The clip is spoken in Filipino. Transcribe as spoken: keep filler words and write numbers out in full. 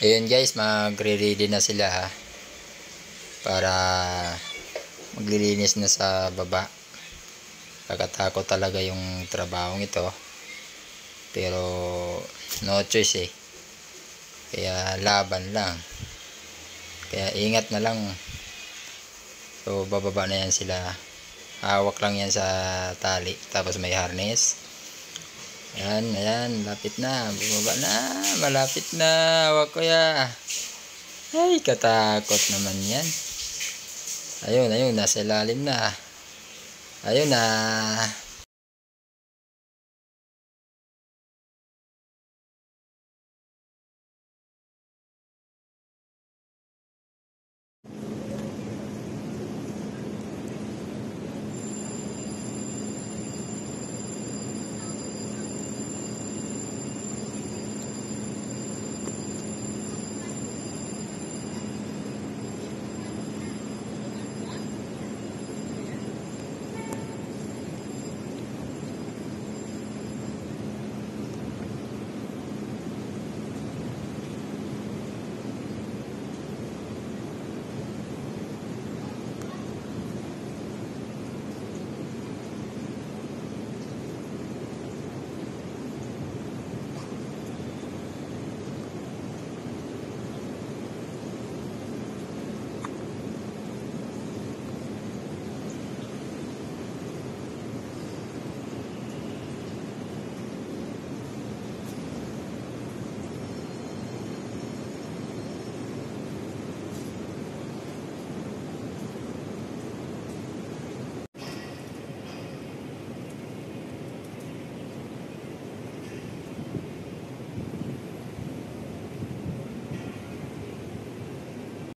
Ayun guys, magre-ready na sila ha, para maglilinis na sa baba. Pagkatakot talaga yung trabahong ito, pero no choice eh, kaya laban lang, kaya ingat na lang. So bababa na yan sila, hawak lang yan sa tali, tapos may harness. Ayan, ayan, lapit na, bumaba na, malapit na, hawak ko ya. Ay, katakot naman yan. Ayun, ayun, nasa ilalim na. Ayun na.